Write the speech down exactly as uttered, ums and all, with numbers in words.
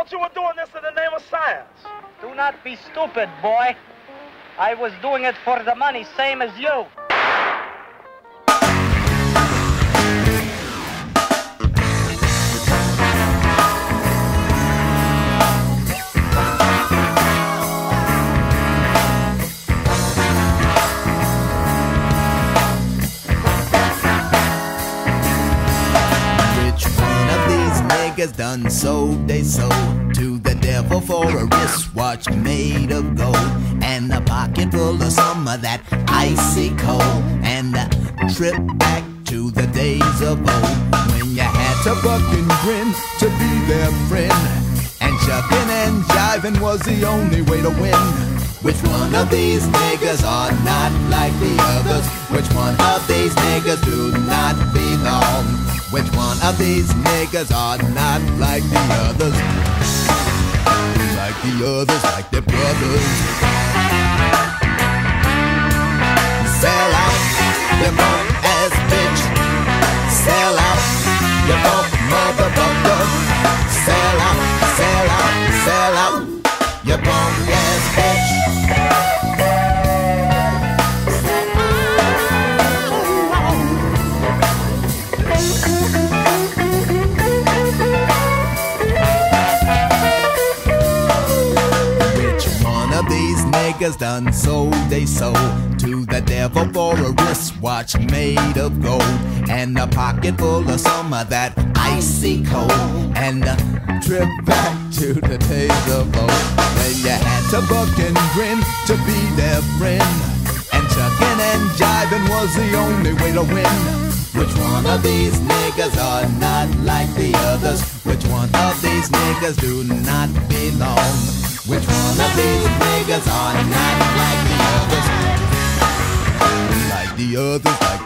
thought you were doing this in the name of science. Do not be stupid, boy. I was doing it for the money, same as you. Niggas done sold they soul to the devil for a wristwatch made of gold and a pocket full of some of that icy cold and a trip back to the days of old when you had to buck and grin to be their friend and shucking and jiving was the only way to win. Which one of these niggas are not like the others? Which one of these niggas do not belong? Which one of these niggas are not like the others? Like the others, like their brothers. Sell out, you bum ass bitch. Sell out, you bum motherfucker. Sell out, sell out, sell out, you bum ass bitch. These niggas done sold they soul to the devil for a wristwatch made of gold and a pocket full of some of that icy cold and a trip back to the days of old when you had to buck and grin to be their friend and chucking and jiving was the only way to win. Which one of these niggas are not like the others? Which one of these niggas do not belong? Which one of these niggas are not like the others? Like the others, like